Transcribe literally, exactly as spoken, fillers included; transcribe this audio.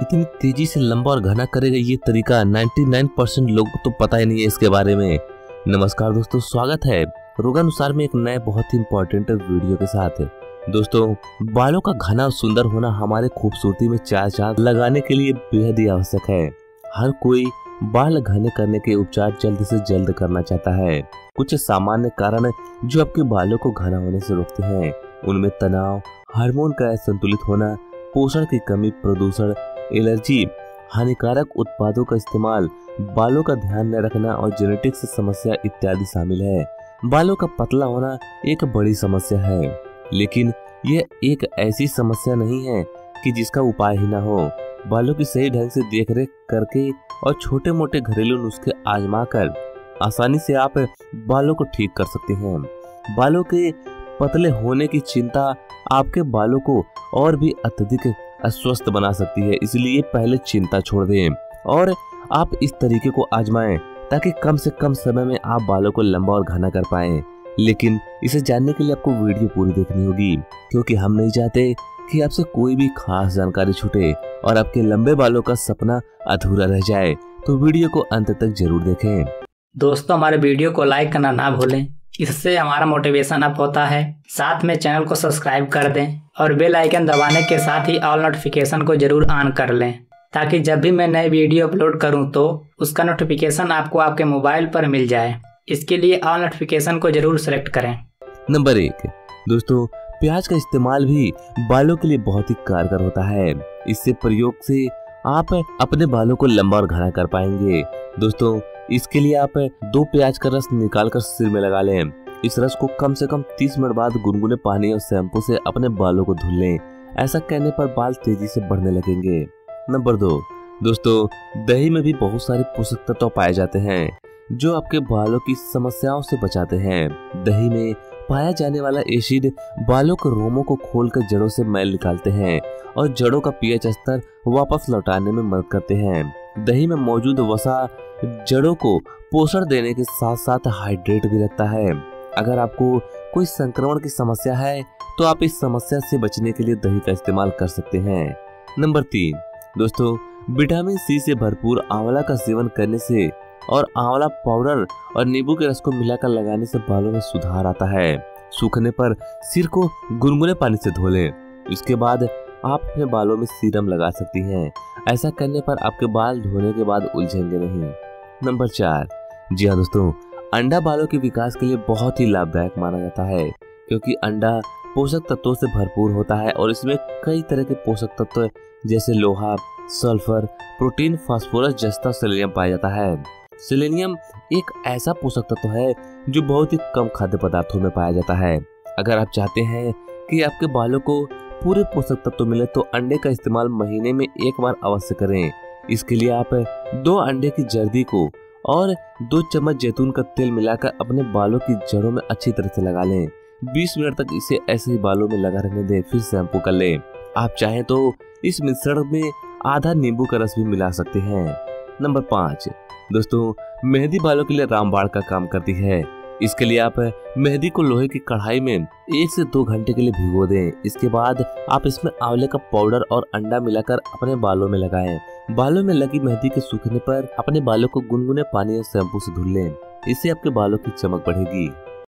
इतनी तेजी से लंबा और घना करेगा ये तरीका निन्यानवे परसेंट लोगों को तो पता ही नहीं है इसके बारे में। नमस्कार दोस्तों, स्वागत है रोगानुसार में एक नए बहुत ही इंपॉर्टेंट वीडियो के साथ। दोस्तों, बालों का घना और सुंदर होना हमारे खूबसूरती में चार चांद लगाने के लिए बेहद ही आवश्यक है। हर कोई बाल घने करने के उपचार जल्द से जल्द करना चाहता है। कुछ सामान्य कारण जो आपके बालों को घना होने से रोकते हैं उनमें तनाव, हार्मोन का असंतुलित होना, पोषण की कमी, प्रदूषण, एलर्जी, हानिकारक उत्पादों का इस्तेमाल, बालों का ध्यान न रखना और जेनेटिक्स समस्या इत्यादि शामिल है। बालों का पतला होना एक बड़ी समस्या है, लेकिन यह एक ऐसी समस्या नहीं है कि जिसका उपाय ही ना हो। बालों की सही ढंग से देखरेख करके और छोटे मोटे घरेलू नुस्खे आजमा कर आसानी से आप बालों को ठीक कर सकते हैं। बालों के पतले होने की चिंता आपके बालों को और भी अत्यधिक अस्वस्थ बना सकती है, इसलिए पहले चिंता छोड़ दें और आप इस तरीके को आजमाएं ताकि कम से कम समय में आप बालों को लंबा और घना कर पाएं। लेकिन इसे जानने के लिए आपको वीडियो पूरी देखनी होगी, क्योंकि हम नहीं चाहते कि आपसे कोई भी खास जानकारी छूटे और आपके लंबे बालों का सपना अधूरा रह जाए। तो वीडियो को अंत तक जरूर देखें। दोस्तों, हमारे वीडियो को लाइक करना ना भूलें, इससे हमारा मोटिवेशन अप होता है। साथ में चैनल को सब्सक्राइब कर दें और बेल आइकन दबाने के साथ ही ऑल नोटिफिकेशन को जरूर ऑन कर लें, ताकि जब भी मैं नए वीडियो अपलोड करूं तो उसका नोटिफिकेशन आपको आपके मोबाइल पर मिल जाए। इसके लिए ऑल नोटिफिकेशन को जरूर सेलेक्ट करें। नंबर एक, दोस्तों, प्याज का इस्तेमाल भी बालों के लिए बहुत ही कारगर होता है। इससे प्रयोग से आप अपने बालों को लंबा और घना कर पाएंगे। दोस्तों, इसके लिए आप दो प्याज का रस निकालकर सिर में लगा लें। इस रस को कम से कम तीस मिनट बाद गुनगुने पानी और शैम्पू से अपने बालों को धुल लें। ऐसा करने पर बाल तेजी से बढ़ने लगेंगे। नंबर दो, दोस्तों, दही में भी बहुत सारे पोषक तत्व पाए जाते हैं जो आपके बालों की समस्याओं से बचाते हैं। दही में पाया जाने वाला एसिड बालों के रोमों को खोलकर जड़ों से मैल निकालते हैं और जड़ों का पीएच स्तर वापस लौटाने में मदद करते हैं। दही में मौजूद वसा जड़ों को पोषण देने के साथ साथ हाइड्रेट भी रखता है। अगर आपको कोई संक्रमण की समस्या है तो आप इस समस्या से बचने के लिए दही का इस्तेमाल कर सकते हैं। नंबर तीन, दोस्तों, विटामिन सी से भरपूर आंवला का सेवन करने से और आंवला पाउडर और नींबू के रस को मिलाकर लगाने से बालों में सुधार आता है। सूखने पर सिर को गुनगुने पानी से धो लें। इसके बाद आप अपने बालों में सीरम लगा सकती हैं। ऐसा करने पर आपके बाल धोने के बाद उलझेंगे नहीं। नंबर चार, जी हाँ दोस्तों, अंडा बालों के विकास के लिए बहुत ही लाभदायक माना जाता है, क्योंकि अंडा पोषक तत्वों से भरपूर होता है और इसमें कई तरह के पोषक तत्व जैसे लोहा, सल्फर, प्रोटीन, फास्फोरस, जस्ता, सेलेनियम पाया जाता है। सेलेनियम एक ऐसा पोषक तत्व है जो बहुत ही कम खाद्य पदार्थों में पाया जाता है। अगर आप चाहते हैं कि आपके बालों को पूरे पोषक तत्व मिले तो अंडे का इस्तेमाल महीने में एक बार अवश्य करें। इसके लिए आप दो अंडे की जर्दी को और दो चम्मच जैतून का तेल मिलाकर अपने बालों की जड़ों में अच्छी तरह से लगा लें। बीस मिनट तक इसे ऐसे ही बालों में लगा रहने दें, फिर शैम्पू कर लें। आप चाहें तो इस मिश्रण में आधा नींबू का रस भी मिला सकते हैं। नंबर पाँच, दोस्तों, मेहंदी बालों के लिए रामबाण का काम करती है। इसके लिए आप मेहंदी को लोहे की कढ़ाई में एक से दो घंटे के लिए भिगो दें। इसके बाद आप इसमें आंवले का पाउडर और अंडा मिलाकर अपने बालों में लगाएं। बालों में लगी मेहंदी के सूखने पर अपने बालों को गुनगुने पानी और शैम्पू से धुल लें। इससे आपके बालों की चमक बढ़ेगी।